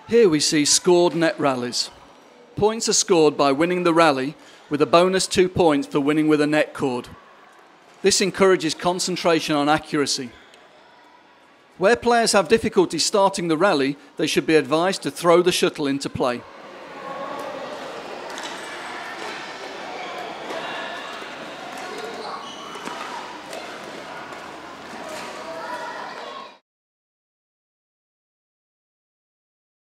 Here we see scored net rallies. Points are scored by winning the rally with a bonus 2 points for winning with a net cord. This encourages concentration on accuracy. Where players have difficulty starting the rally, they should be advised to throw the shuttle into play.